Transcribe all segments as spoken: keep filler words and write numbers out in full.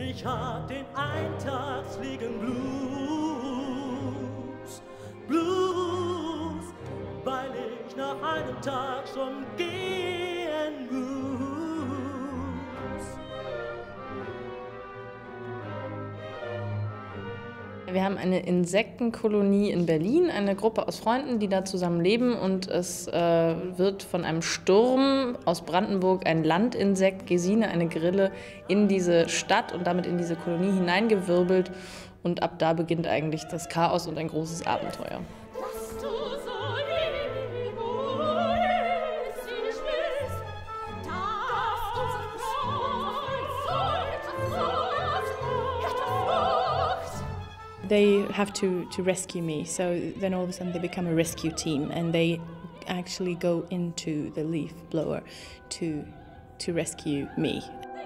Ich hab den eintagsfliegen Blues, Blues, weil ich nach einem Tag schon gehen muss. Wir haben eine Insektenkolonie in Berlin, eine Gruppe aus Freunden, die da zusammen leben, und es äh, wird von einem Sturm aus Brandenburg ein Landinsekt, Gesine, eine Grille, in diese Stadt und damit in diese Kolonie hineingewirbelt, und ab da beginnt eigentlich das Chaos und ein großes Abenteuer. They have to, to rescue me, so then all of a sudden they become a rescue team and they actually go into the leaf blower to, to rescue me.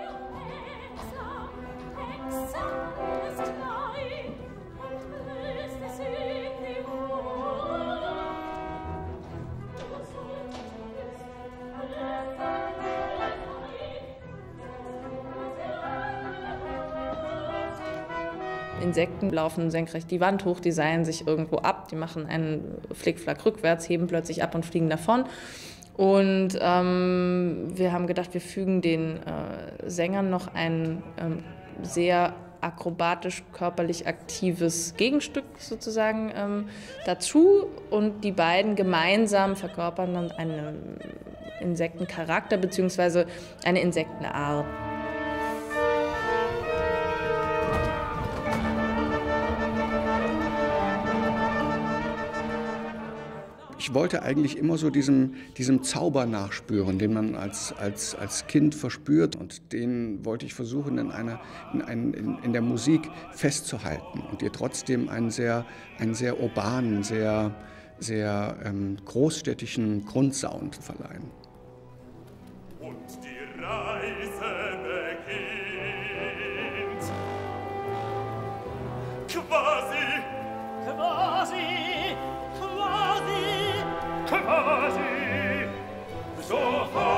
Insekten laufen senkrecht die Wand hoch, die seilen sich irgendwo ab, die machen einen Flickflack rückwärts, heben plötzlich ab und fliegen davon. Und ähm, wir haben gedacht, wir fügen den äh, Sängern noch ein ähm, sehr akrobatisch, körperlich aktives Gegenstück sozusagen ähm, dazu. Und die beiden gemeinsam verkörpern dann einen Insektencharakter bzw. eine Insektenart. Ich wollte eigentlich immer so diesem, diesem Zauber nachspüren, den man als, als, als Kind verspürt, und den wollte ich versuchen, in, einer, in, ein, in, in der Musik festzuhalten und ihr trotzdem einen sehr, einen sehr urbanen, sehr, sehr ähm, großstädtischen Grundsound zu verleihen. Und die Reise beginnt. Quasi, quasi, quasi, quasi, so